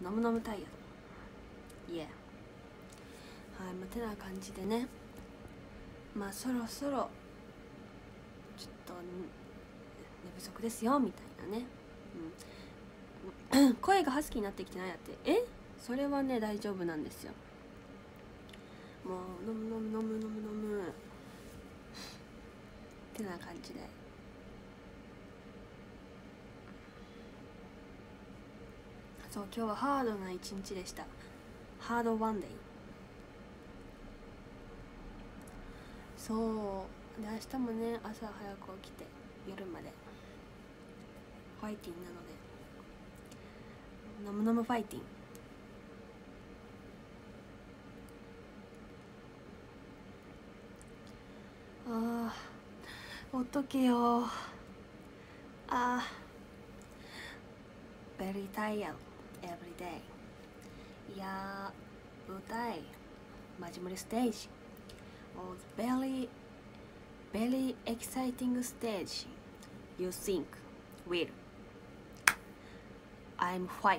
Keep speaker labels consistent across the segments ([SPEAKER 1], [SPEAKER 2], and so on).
[SPEAKER 1] 飲む飲むタイヤイエーはい、まあ、てな感じでね、まあそろそろちょっと寝不足ですよみたいなね、声がハスキーになってきてないやって、それはね大丈夫なんですよ。もう飲むってな感じで、そう今日はハードな一日でした。ハードワンデイ。そうで明日もね朝早く起きて夜までファイティンなので、飲む飲むファイティン。あー、ほっとけよ。very tired every day。 いや舞台マジ無理ステージ was very exciting stage. You think will I'm fight。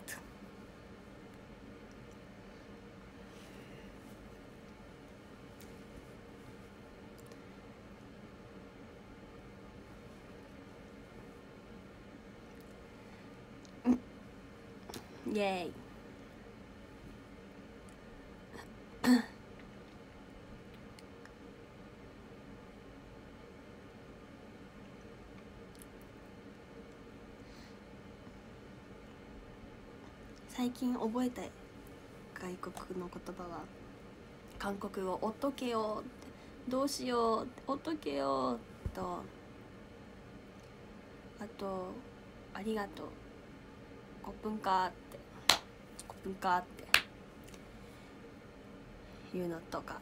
[SPEAKER 1] イエーイ最近覚えた外国の言葉は韓国語、おっとけよって、どうしよう、おっとけよと、あとありがとう、コップンカーってコップンカーっていうのとか、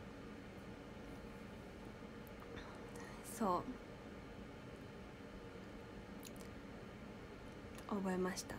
[SPEAKER 1] そう覚えました。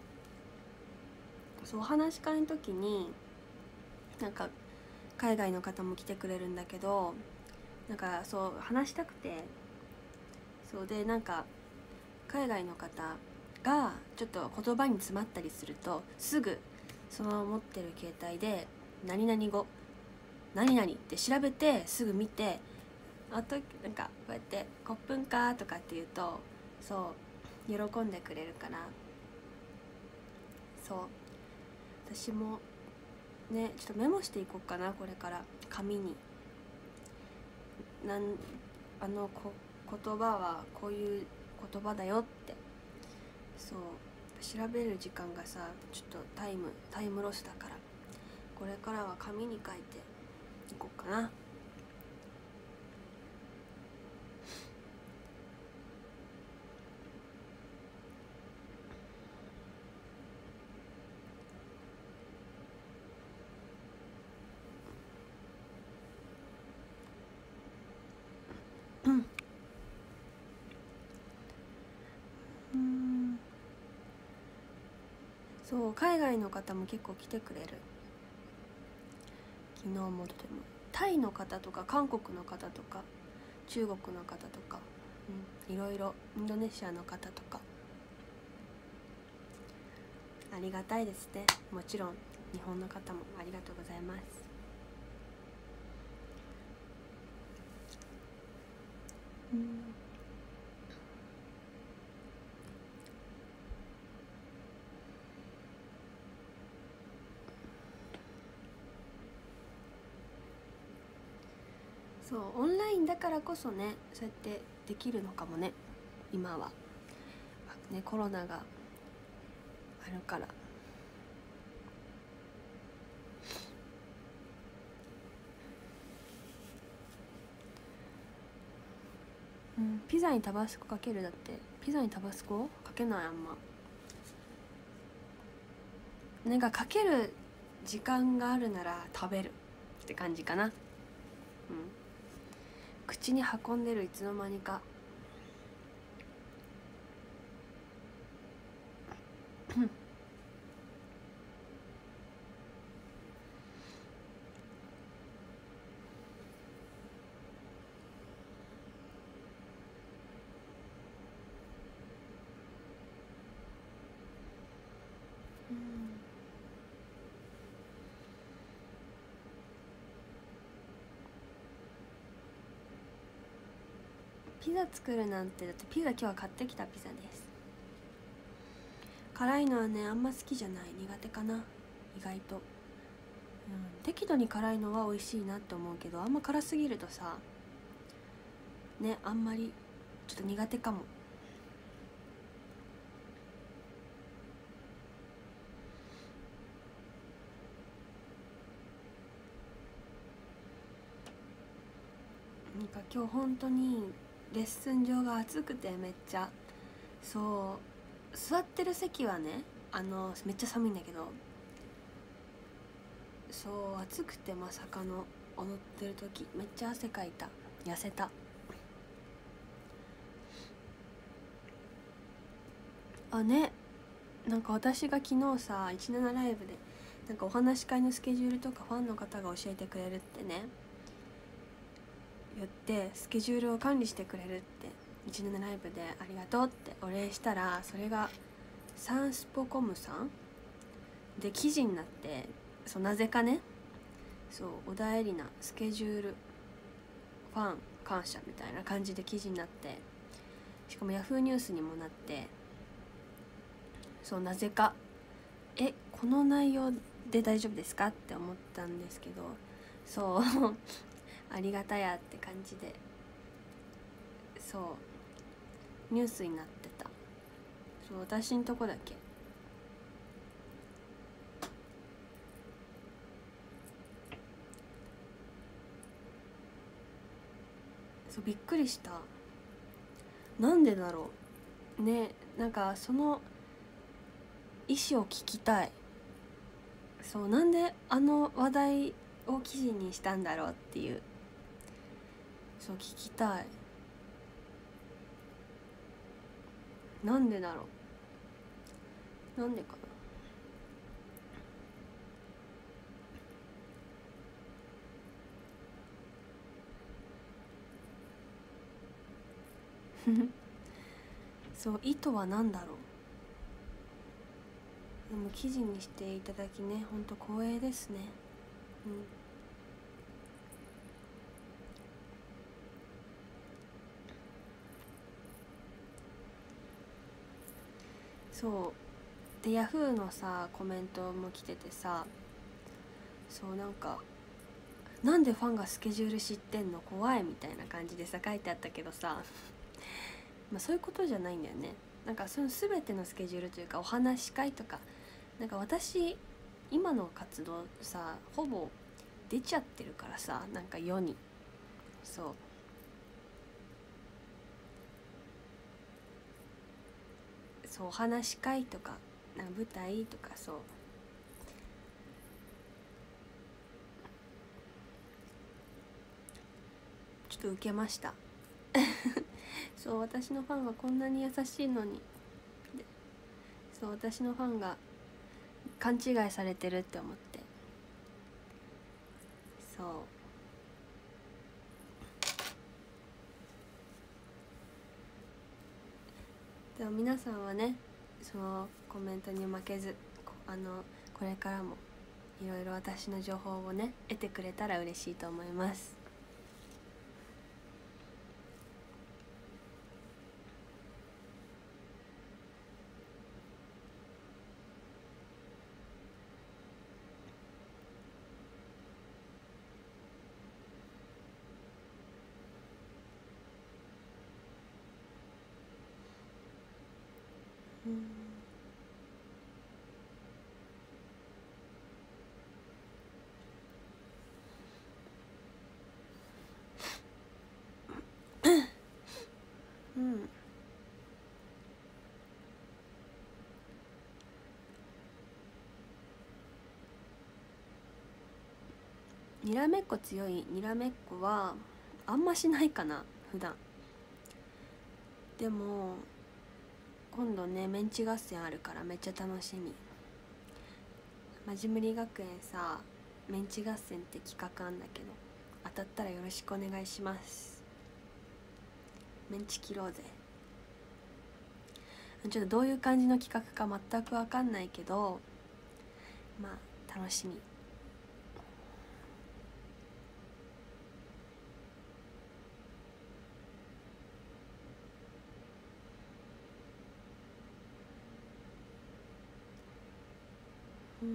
[SPEAKER 1] そうお話し会の時になんか海外の方も来てくれるんだけど、なんかそう話したくて、そうでなんか海外の方がちょっと言葉に詰まったりするとすぐその持ってる携帯で何々語何々って調べてすぐ見て、あとなんかこうやってコップンカーとかって言うとそう喜んでくれるから、そう私もねちょっとメモしていこうかな、これから紙に。言葉はこういう言葉だよって、そう調べる時間がさちょっとタイムロスだから、これからは紙に書いていこうかな。そう海外の方も結構来てくれる。昨日もとてもタイの方とか韓国の方とか中国の方とか、いろいろインドネシアの方とかありがたいですね。もちろん日本の方もありがとうございます。そうオンラインだからこそねそうやってできるのかもね今はね、コロナがあるから。ピザにタバスコかけるだって。ピザにタバスコかけないあんま。なんかかける時間があるなら食べるって感じかな。口に運んでるいつの間にか。 ピザ作るなんて、だってピザ今日は買ってきたピザです。辛いのはねあんま好きじゃない、苦手かな意外と。適度に辛いのは美味しいなって思うけど、あんま辛すぎるとさね、あんまりちょっと苦手かも。なんか今日本当にレッスン場が暑くて、めっちゃそう座ってる席はねめっちゃ寒いんだけど、そう暑くてまさかの踊ってる時めっちゃ汗かいた。痩せた。あね、なんか私が昨日さ17ライブでなんかお話し会のスケジュールとかファンの方が教えてくれるってね言って、スケジュールを管理してくれるって17ライブでありがとうってお礼したら、それがサンスポコムさんで記事になって、そうなぜかね、そう小田絵里奈スケジュールファン感謝みたいな感じで記事になって、しかもヤフーニュースにもなって、そうなぜかこの内容で大丈夫ですかって思ったんですけど、そうありがたやって感じで、そうニュースになってた。そう私んとこだけ。そうびっくりした。なんでだろうね。なんかその意思を聞きたい。そうなんであの話題を記事にしたんだろうっていう、そう聞きたい。なんでだろう、なんでかなそう意図は何だろう。でも記事にしていただきね、ほんと光栄ですね。そうでヤフーのさコメントも来ててさ、そうなんでファンがスケジュール知ってんの怖いみたいな感じでさ書いてあったけどさまあそういうことじゃないんだよね。なんかその全てのスケジュールというかお話し会とか、なんか私今の活動さほぼ出ちゃってるからさ、なんか世にそうお話し会とかなんか舞台とか、そうちょっと受けましたそう私のファンはこんなに優しいのに、そう私のファンが勘違いされてるって思って、そうでも皆さんはねそのコメントに負けずこれからもいろいろ私の情報をね得てくれたら嬉しいと思います。にらめっこ強い。にらめっこはあんましないかな普段。でも今度ねメンチ合戦あるからめっちゃ楽しみ。マジムリ学園さメンチ合戦って企画あんだけど、当たったらよろしくお願いします。メンチ切ろうぜ。ちょっとどういう感じの企画か全く分かんないけど、まあ楽しみ。 うん、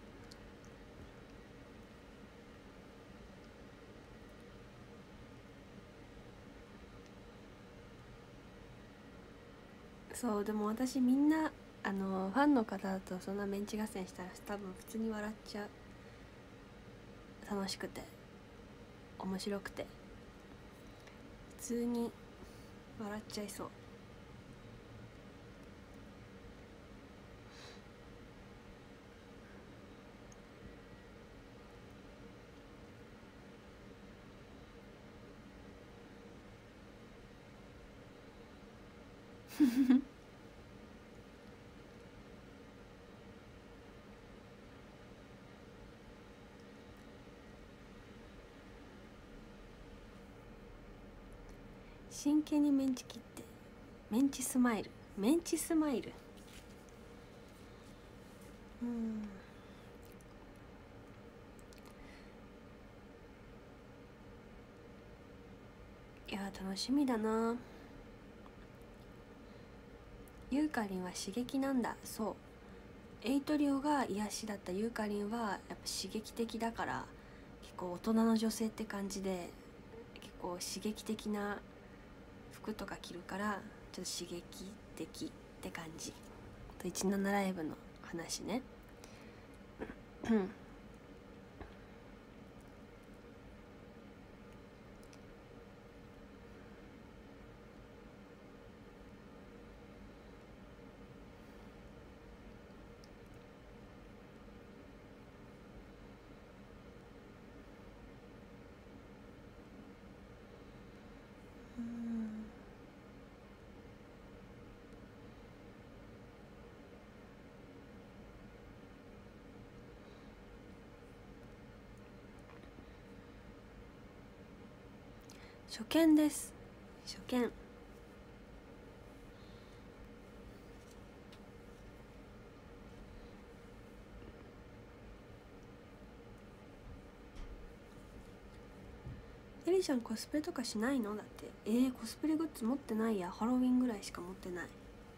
[SPEAKER 1] そうでも私みんなファンの方だとそんなメンチ合戦したら多分普通に笑っちゃう。楽しくて面白くて普通に笑っちゃいそう。真剣にメンチ切ってメンチスマイルメンチスマイル。いや楽しみだな。ユーカリンは刺激なんだ。そうエイトリオが癒しだったユーカリンはやっぱ刺激的だから、結構大人の女性って感じで結構刺激的な服とか着るからちょっと刺激的って感じ。17ライブの話ね。初見です。初見。エリちゃんコスプレとかしないの？だってコスプレグッズ持ってないや。ハロウィンぐらいしか持ってない。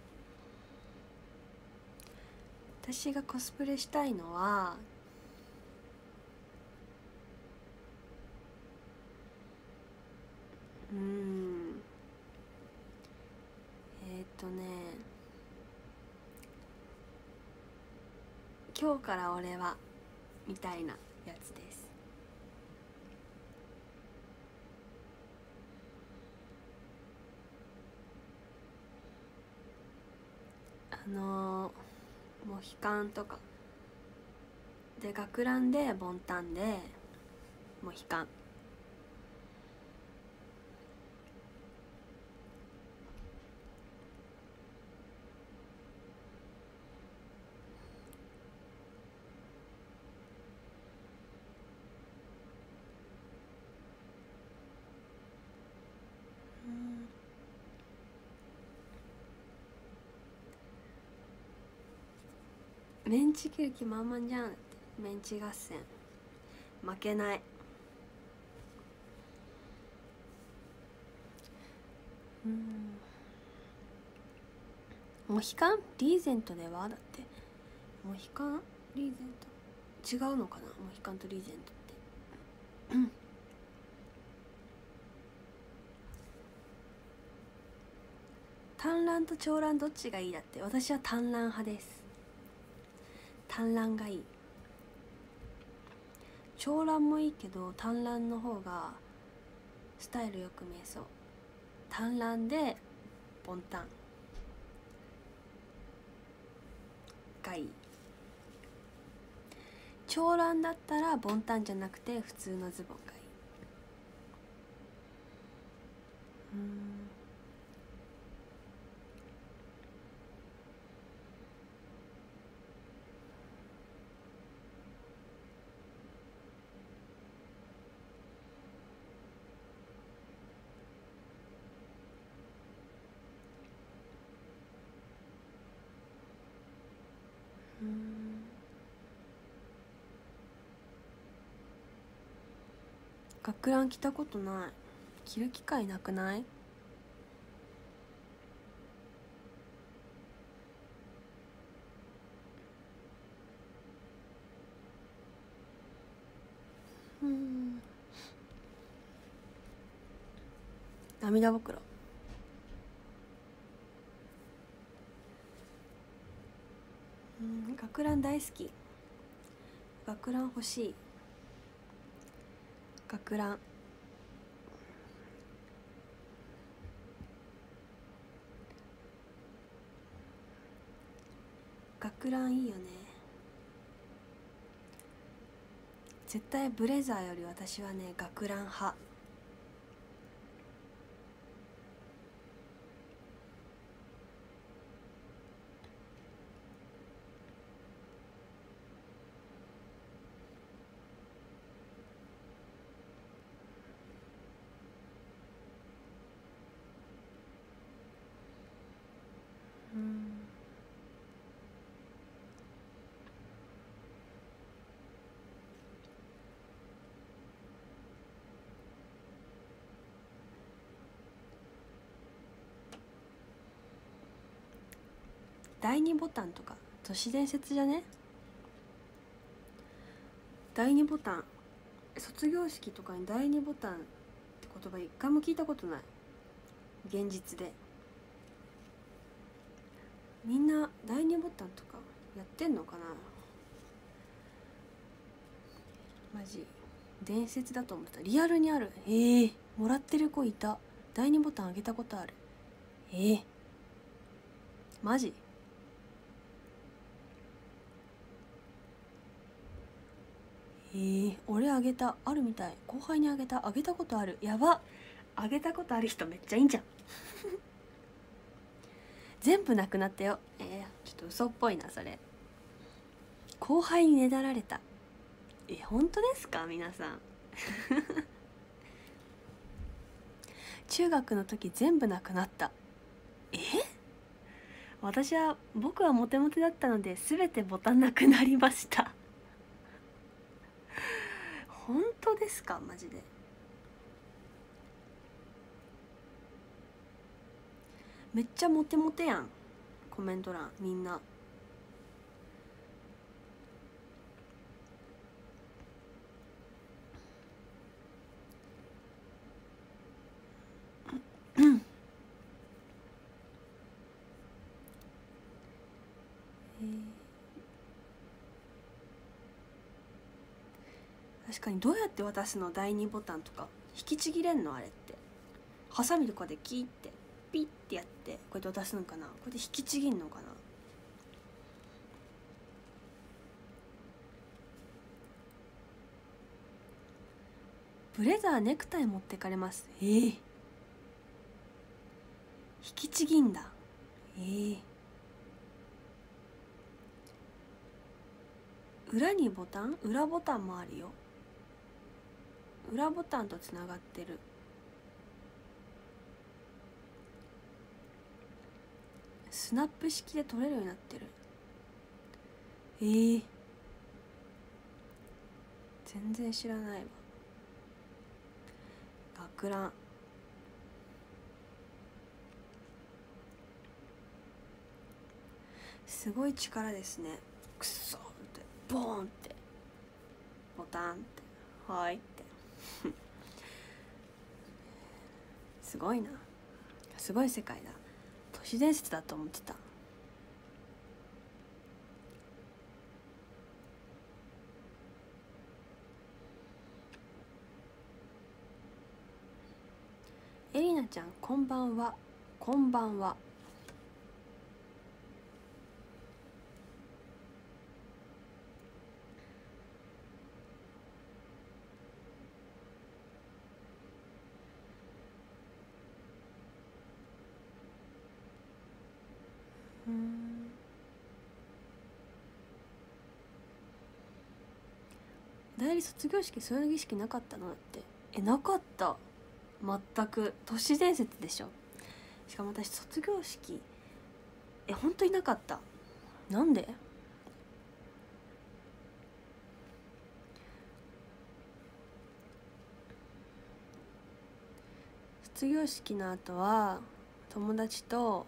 [SPEAKER 1] 私がコスプレしたいのは今日から俺はみたいなやつです。モヒカンとかで学ランでボンタンでモヒカン。メンチ切る気満々じゃんって。メンチ合戦負けない。モヒカンリーゼントではだってモヒカンリーゼント違うのかな。モヒカンとリーゼントって単乱と長乱どっちがいいだって。私は単乱派です。単乱がいい。長乱もいいけど単乱の方がスタイルよく見えそう。単乱でボンタンがいい。長乱だったらボンタンじゃなくて普通のズボンがいい。学ラン着たことない。着る機会なくない？ 涙袋。学ラン大好き。学ラン欲しい。学ラン。学ランいいよね。絶対ブレザーより私はね学ラン派。第2ボタンとか都市伝説じゃね。第2ボタン、卒業式とかに第2ボタンって言葉一回も聞いたことない。現実でみんな第2ボタンとかやってんのかな。マジ伝説だと思った。リアルにある。もらってる子いた。第2ボタンあげたことある。マジ。俺あげた。あるみたい。後輩にあげたことある。やば。あげたことある人めっちゃいいんじゃん全部なくなったよ。ちょっと嘘っぽいなそれ。後輩にねだられた。本当ですか皆さん中学の時全部なくなった。僕はモテモテだったので全てボタンなくなりました本当ですかマジで。めっちゃモテモテやん。コメント欄みんな確かにどうやって渡すの。第2ボタンとか引きちぎれんのあれって。ハサミとかでキーってピッてやってこうやって渡すのかな。これで引きちぎんのかな。ブレザーネクタイ持ってかれます。引きちぎんだ。裏にボタン、裏ボタンもあるよ。裏ボタンとつながってる。スナップ式で取れるようになってる。全然知らないわ。学ランすごい力ですね。クソってボーンってボタンってはいってすごいな。すごい世界だ。都市伝説だと思ってた。エリナちゃんこんばんは。こんばんは。代理卒業式そういう儀式なかったのだって。なかった。全く都市伝説でしょ。しかも私卒業式本当になかった。なんで。卒業式の後は友達と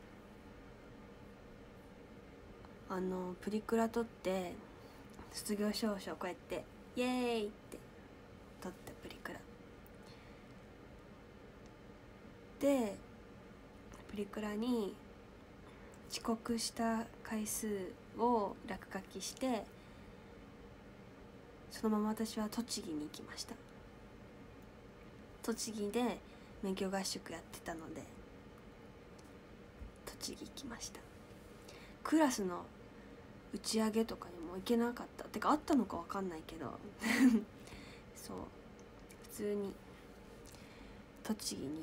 [SPEAKER 1] プリクラ撮って卒業証書こうやってイエーイって撮ったプリクラ。 でプリクラに遅刻した回数を落書きして、そのまま私は栃木に行きました。栃木で免許合宿やってたので栃木行きました。クラスの打ち上げとかにも行けなかった。てかあったのか分かんないけどそう普通に栃木に行った。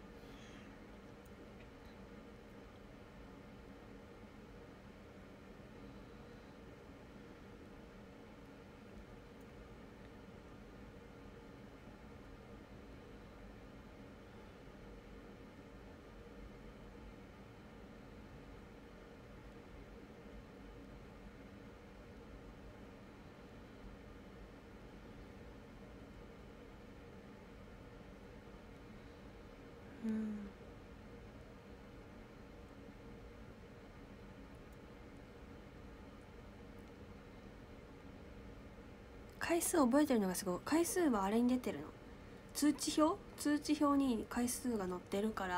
[SPEAKER 1] 回数覚えてるのがすごい。回数はあれに出てるの、通知表に回数が載ってるから。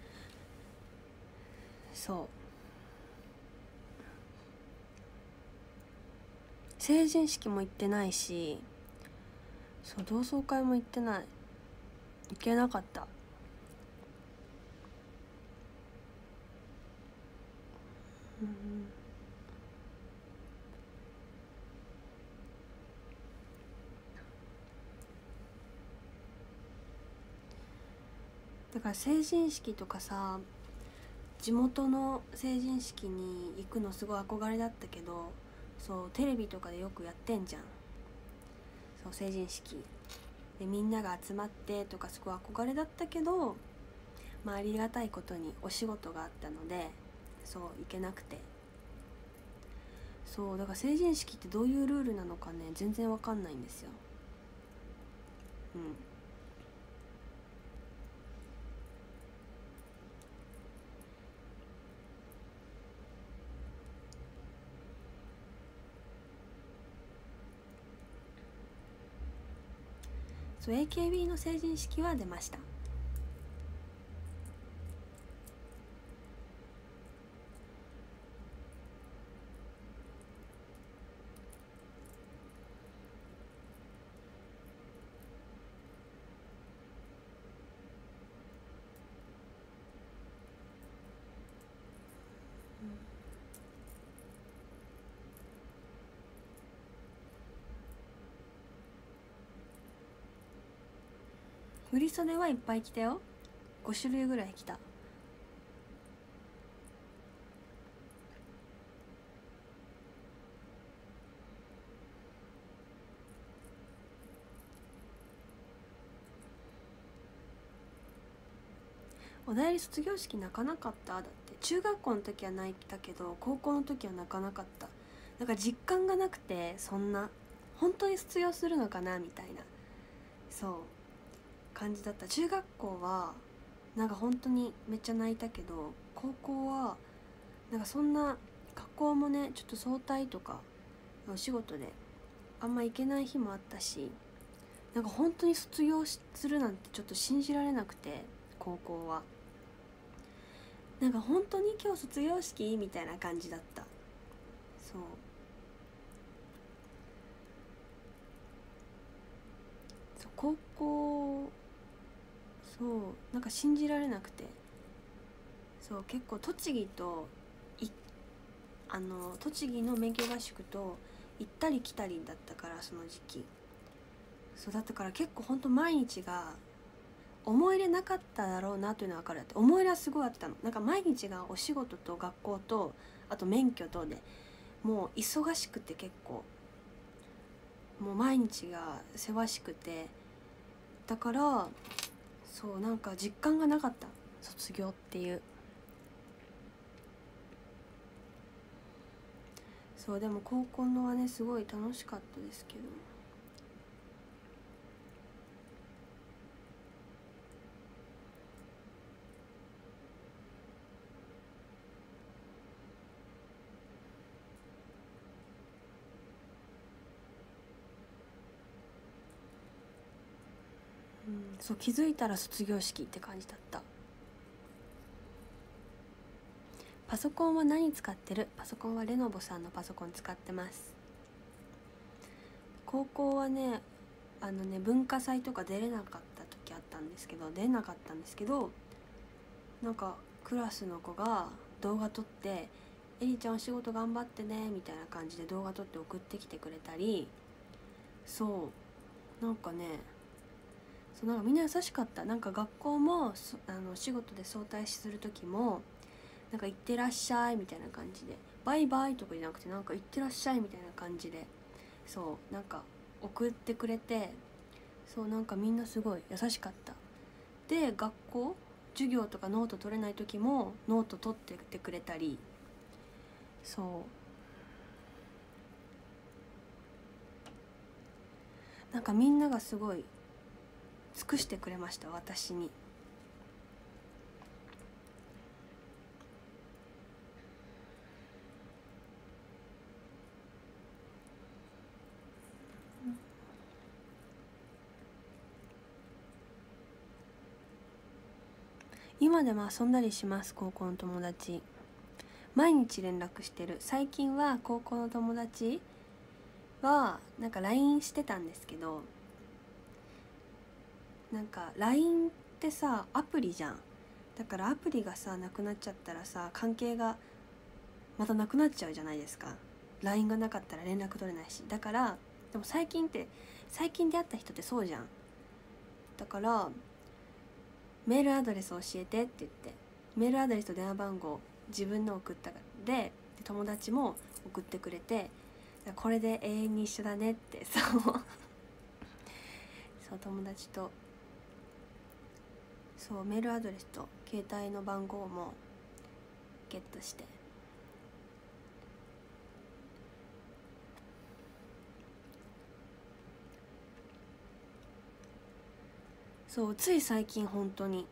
[SPEAKER 1] そう成人式も行ってないし、そう同窓会も行ってない。行けなかった。だから成人式とかさ、地元の成人式に行くのすごい憧れだったけど、そうテレビとかでよくやってんじゃん。そう成人式でみんなが集まってとかすごい憧れだったけど、まあありがたいことにお仕事があったのでそう行けなくて。そうだから成人式ってどういうルールなのかね全然わかんないんですよ。そう AKB の成人式は出ました。振り袖はいっぱい着たよ。5種類ぐらい着た。おだいり卒業式泣かなかった？だって中学校の時は泣いたけど高校の時は泣かなかった。なんか実感がなくて、そんな本当に卒業するのかなみたいなそう感じだった。中学校はなんか本当にめっちゃ泣いたけど、高校はなんかそんな学校もねちょっと早退とかお仕事であんま行けない日もあったし、なんか本当に卒業するなんてちょっと信じられなくて、高校はなんか本当に今日卒業式みたいな感じだった。そう高校そうなんか信じられなくて、そう結構栃木の免許合宿と行ったり来たりだったから、その時期そうだったから結構ほんと毎日が思い入れなかっただろうなというのは分かる。って思い入れはすごいあったの。なんか毎日がお仕事と学校とあと免許とでもう忙しくて、結構もう毎日がせわしくて、だからそうなんか実感がなかった、卒業っていう。そうでも高校のはねすごい楽しかったですけど、 そう気づいたら卒業式って感じだった。パソコンは何使ってる？パソコンはレノボさんのパソコン使ってます。高校はね文化祭とか出れなかった時あったんですけどなんかクラスの子が動画撮って「エリちゃんお仕事頑張ってね」みたいな感じで動画撮って送ってきてくれたり、そうなんかねそうなんかみんな優しかった。なんか学校も仕事で早退する時もなんか行ってらっしゃいみたいな感じでバイバイとかじゃなくてなんか行ってらっしゃいみたいな感じでそうなんか送ってくれて、そうなんかみんなすごい優しかった。で学校授業とかノート取れない時もノート取っててくれたり、そうなんかみんながすごい尽くしてくれました私に。今でも遊んだりします。高校の友達毎日連絡してる。最近は高校の友達はなんか LINE してたんですけど、なんか LINE ってさアプリじゃん。だからアプリがさなくなっちゃったらさ関係がまたなくなっちゃうじゃないですか。 LINE がなかったら連絡取れないし。だからでも最近出会った人ってそうじゃん。だからメールアドレス教えてって言ってメールアドレスと電話番号自分の送ったで友達も送ってくれて、これで永遠に一緒だねってそう友達とそうメールアドレスと携帯の番号もゲットして、そうつい最近本当に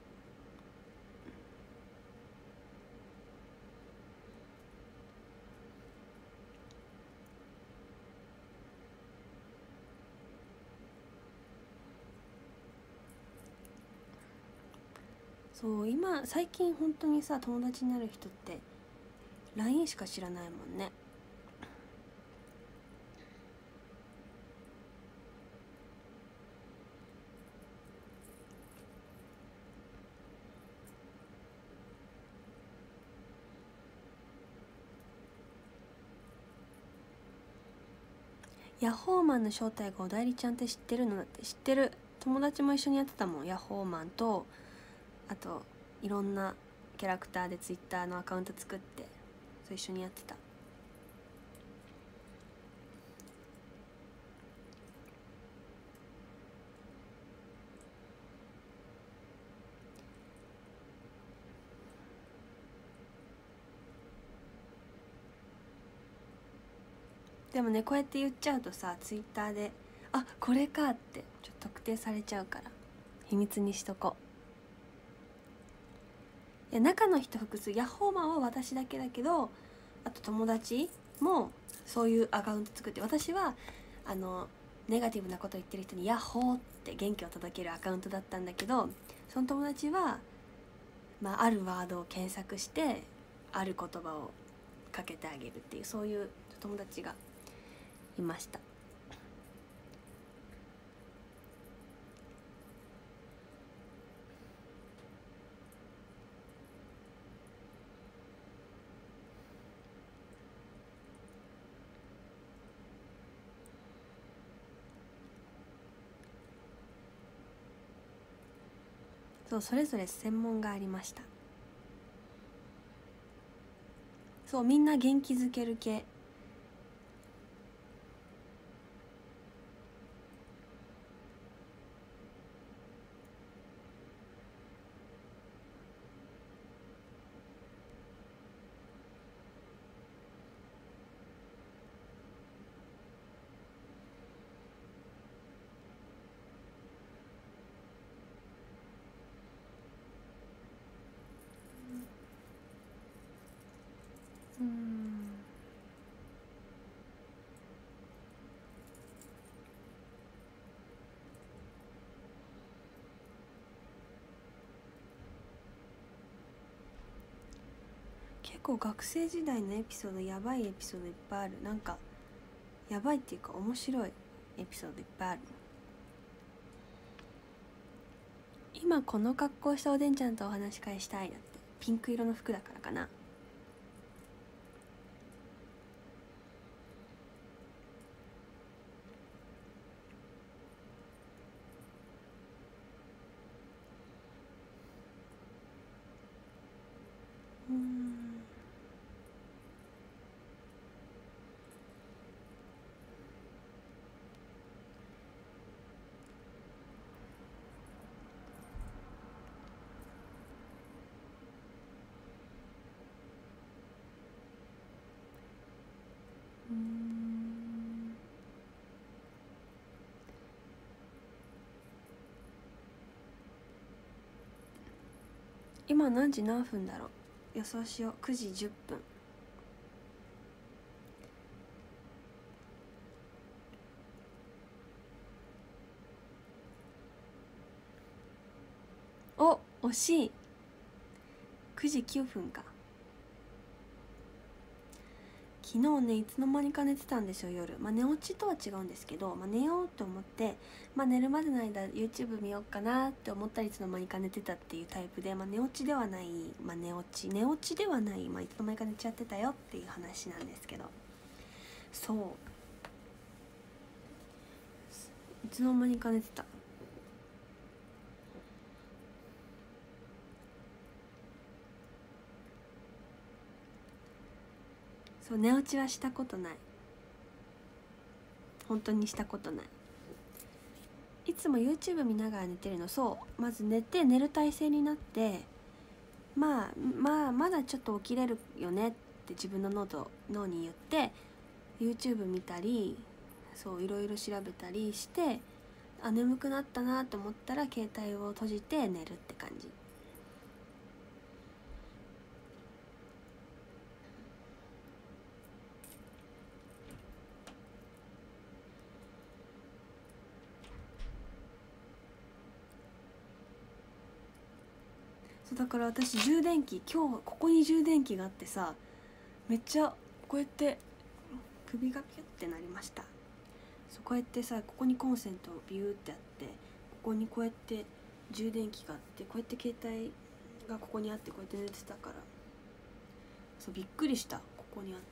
[SPEAKER 1] そう最近本当にさ友達になる人って LINE しか知らないもんね。ヤッホーマンの正体がおだいりちゃんって知ってるの？だって知ってる。友達も一緒にやってたもん。ヤッホーマンとあといろんなキャラクターでツイッターのアカウント作ってそう一緒にやってた。でもねこうやって言っちゃうとさツイッターであこれかってちょっと特定されちゃうから秘密にしとこう。いや中の人複数ヤッホーマンは私だけだけどあと友達もそういうアカウント作って、私はネガティブなこと言ってる人にヤッホーって元気を届けるアカウントだったんだけど、その友達はあるワードを検索してある言葉をかけてあげるっていうそういう友達がいました。そうそれぞれ専門がありました。そうみんな元気づける系。 構学生時代のエピソード、やばいエピソードいっぱいある。なんかやばいっていうか面白いエピソードいっぱいある。今この格好したおでんちゃんとお話し会したいだって。ピンク色の服だからかな。今何時何分だろう。予想しよう。9時10分。お、惜しい。9時9分か。昨日ね、いつの間にか寝てたんですよ、夜。寝落ちとは違うんですけど、寝ようと思って、寝るまでの間 YouTube 見ようかなって思ったらいつの間にか寝てたっていうタイプで、寝落ちではない、寝落ちではない、いつの間にか寝ちゃってたよっていう話なんですけど、そういつの間にか寝てた。そう、寝落ちはしたことない。本当にしたことない。いつも YouTube 見ながら寝てるの。そう、まず寝て、寝る体勢になって、まだちょっと起きれるよねって自分の脳に言って YouTube 見たり、そういろいろ調べたりして、眠くなったなと思ったら携帯を閉じて寝るって感じ。そうだから私充電器、今日ここに充電器があってさ、めっちゃこうやって首がピュってなりました。そうこうやってさ、ここにコンセントビューってあって、ここにこうやって充電器があって、こうやって携帯がここにあって、こうやって寝てたから、そうびっくりした。ここにあって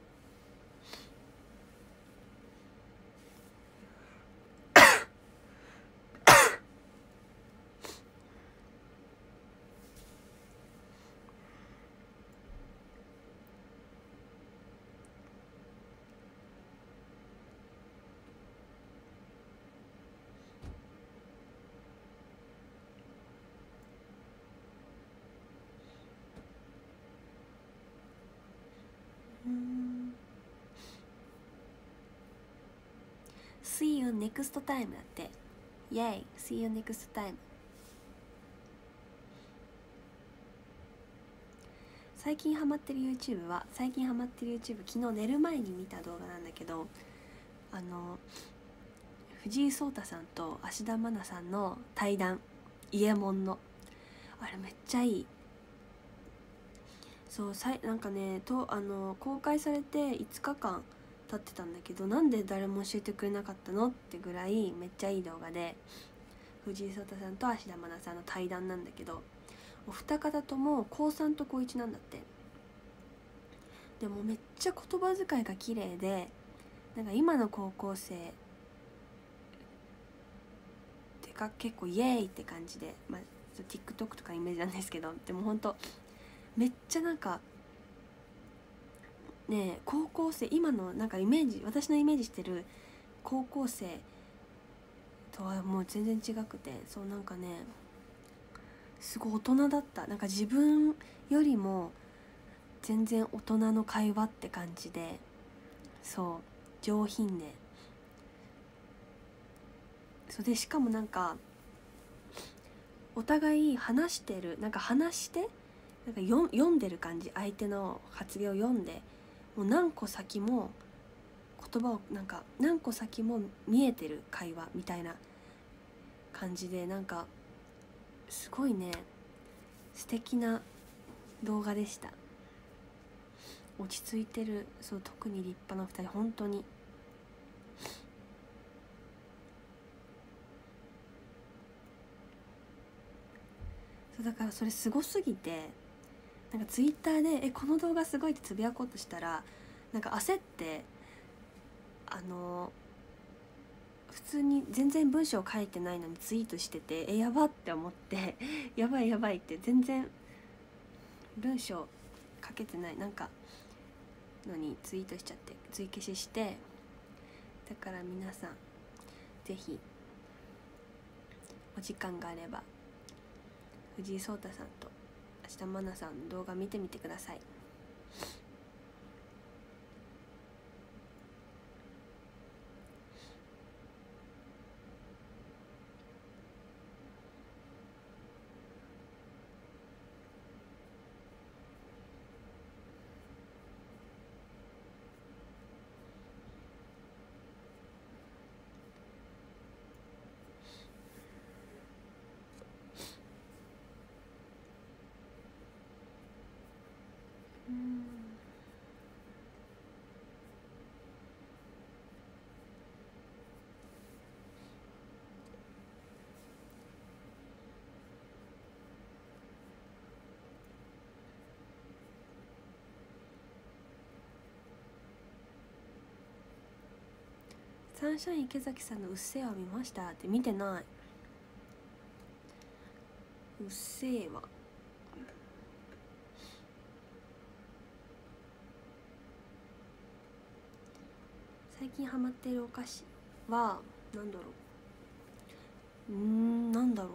[SPEAKER 1] 。See you next time だって。イェイ See you next time。 最近ハマってる YouTube は、昨日寝る前に見た動画なんだけど、藤井聡太さんと芦田愛菜さんの対談、伊右衛門のあれめっちゃいい。そうなんかね公開されて5日間経ってたんだけど、なんで誰も教えてくれなかったのってぐらいめっちゃいい動画で、藤井聡太さんと芦田愛菜さんの対談なんだけど、お二方とも高3と高1なんだって。でもめっちゃ言葉遣いが綺麗で、なんか今の高校生ってか結構イエーイって感じで、TikTok とかイメージなんですけど、でもほんとめっちゃなんかね、高校生、今のなんか私のイメージしてる高校生とはもう全然違くて、そうなんかねすごい大人だった。なんか自分よりも全然大人の会話って感じで、そう上品で、そうでしかもなんかお互い話して、なんか読んでる感じ、相手の発言を読んで、もう何個先も言葉をなんか何個先も見えてる会話みたいな感じで、なんかすごいね素敵な動画でした。 落ち着いてる。そう、特に立派な2人、本当に。そうだからそれすごすぎて、なんかツイッターでこの動画すごいってつぶやこうとしたら、なんか焦って普通に全然文章書いてないのにツイートしてて、やばって思ってやばいやばいって、全然文章書けてないなんかのにツイートしちゃって、追消しして。だから皆さんぜひお時間があれば藤井聡太さんと芦田愛菜さんの動画見てみてください。サンシャイン池崎さんの「うっせぇわ」見ましたって。見てない。うっせぇわ、最近ハマっているお菓子はなんだろう。なんだろ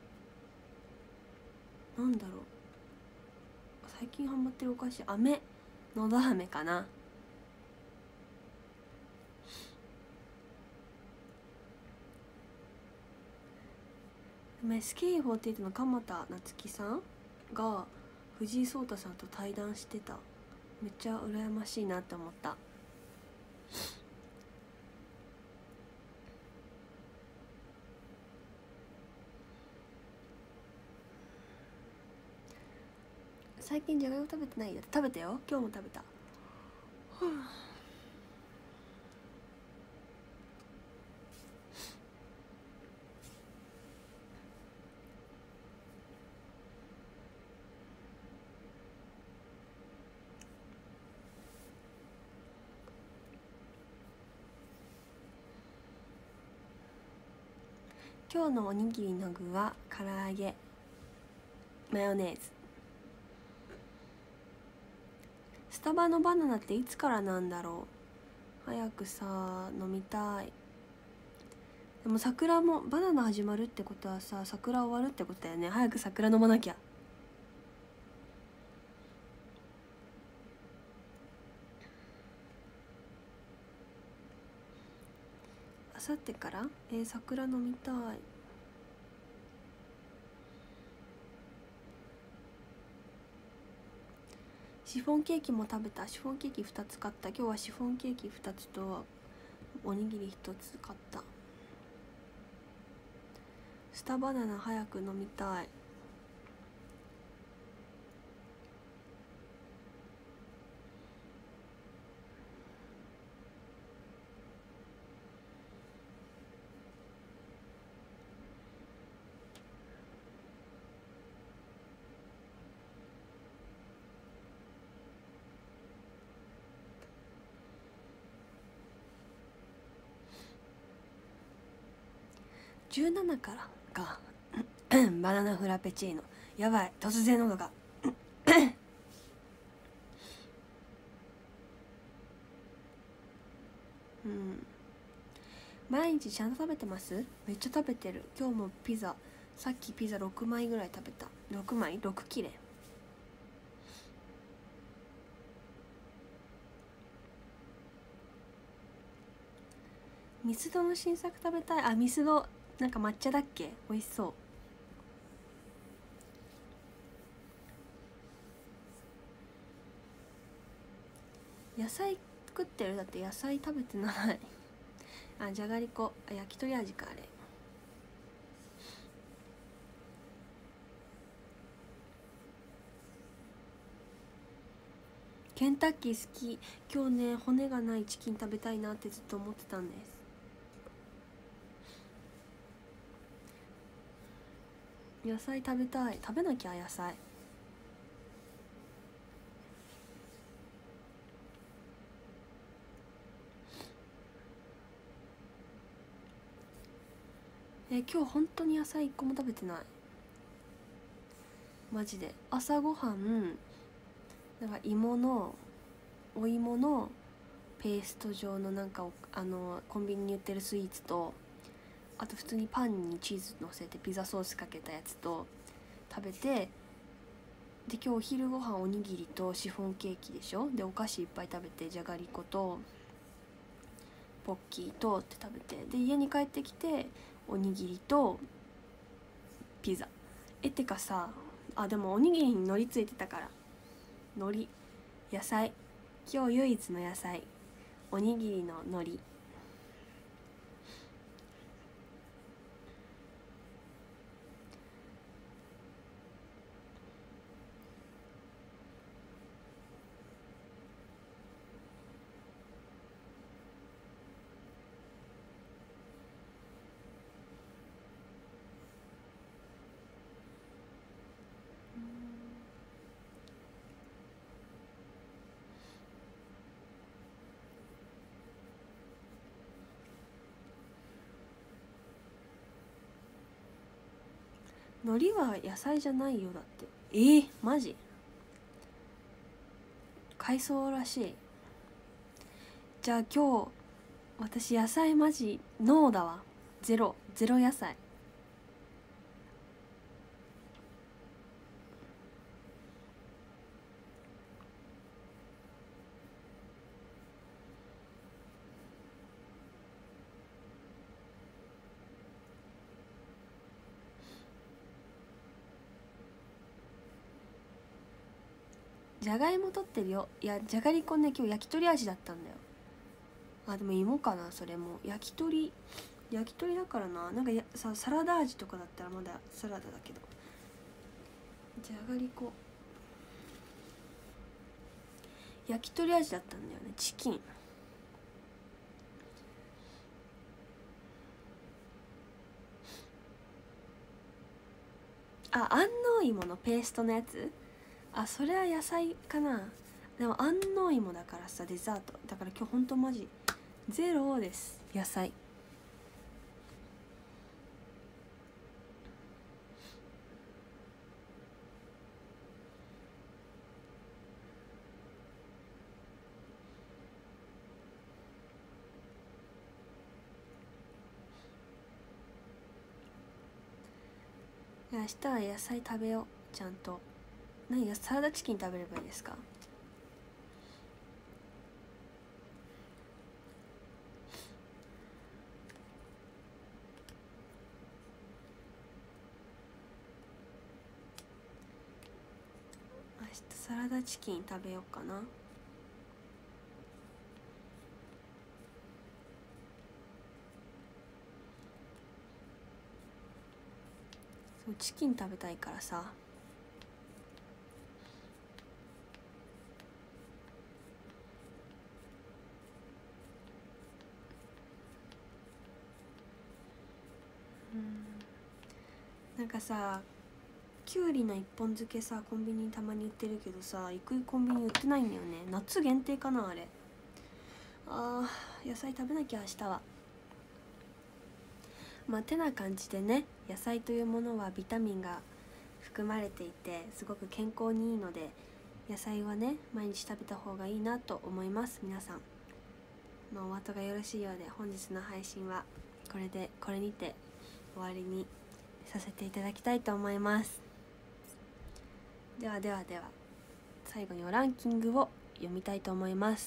[SPEAKER 1] う最近ハマってるお菓子、のど飴かな。SKE48 の鎌田夏樹さんが藤井聡太さんと対談してた。めっちゃ羨ましいなって思った。最近じゃがいも食べてない？だって食べたよ、今日も食べた。今日のおにぎりの具は唐揚げ、マヨネーズ。スタバのバナナっていつからなんだろう。早くさ飲みたい。でも桜もバナナ始まるってことはさ、桜終わるってことだよね。早く桜飲まなきゃ。あさってから？桜飲みたい。シフォンケーキも食べた。シフォンケーキ2つ買った。今日はシフォンケーキ2つとおにぎり1つ買った。スタバナナ早く飲みたい。17からかバナナフラペチーノ。やばい、突然喉が毎日ちゃんと食べてます？めっちゃ食べてる。今日もピザ、さっきピザ6枚ぐらい食べた。6枚6切れ。ミスドの新作食べたい。ミスドなんか抹茶だっけ、美味しそう。野菜作ってる？だって野菜食べてないじゃがりこ、焼き鳥味か。あれケンタッキー好き。今日ね骨がないチキン食べたいなってずっと思ってたんです。野菜食べたい。食べなきゃ野菜。今日本当に野菜一個も食べてない。マジで。朝ごはんなんかお芋のペースト状のなんかコンビニに売ってるスイーツと、あと普通にパンにチーズ乗せてピザソースかけたやつと食べて、で今日お昼ご飯おにぎりとシフォンケーキでしょ。でお菓子いっぱい食べて、じゃがりことポッキーとって食べて、で家に帰ってきておにぎりとピザ。てかさ、でもおにぎりに海苔ついてたから、海苔野菜、今日唯一の野菜おにぎりの海苔。海苔は野菜じゃないよ。だってマジ海藻らしい。じゃあ今日私野菜マジノーだわ。ゼロ野菜。じゃがいも取ってるよ。いやじゃがりこね今日焼き鳥味だったんだよ。でも芋かな。それも焼き鳥だからな。なんかサラダ味とかだったらまだサラダだけど、じゃがりこ焼き鳥味だったんだよね。チキン安納芋のペーストのやつ。それは野菜かな。でも安納芋だからさ、デザートだから今日ほんとマジゼロです。野菜。明日は野菜食べようちゃんと。サラダチキン食べればいいですか。明日サラダチキン食べようかな。そうチキン食べたいからさ。なんかさ、きゅうりの一本漬けさコンビニにたまに売ってるけどさ、行くコンビニ売ってないんだよね。夏限定かなあれ。野菜食べなきゃ明日は。てな感じでね、野菜というものはビタミンが含まれていてすごく健康にいいので、野菜はね毎日食べた方がいいなと思います。皆さんお後がよろしいようで、本日の配信はこれにて終わりにさせていただきたいと思います。では最後にランキングを読みたいと思います。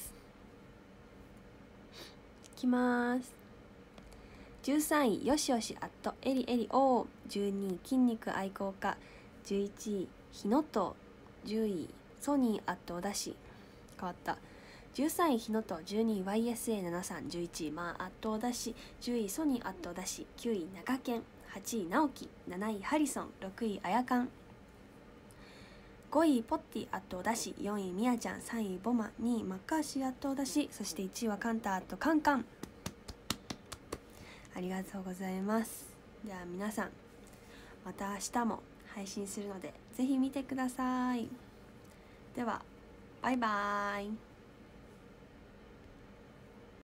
[SPEAKER 1] いきます。13位よしよしエリエリおー。12位筋肉愛好家。11位ひのとう。10位ソニーおだし。変わった。13位ひのとう、12位 YSA73、11位おだし、10位ソニーおだし、9位中堅、8位直樹、7位ハリソン、6位あやかん。 5位ポッティアットだし、4位みやちゃん、3位ボマ、2位マッカーシーアットだし、そして1位はカンタアットカンカン。ありがとうございます。では皆さん、また明日も配信するのでぜひ見てください。ではバイバーイ。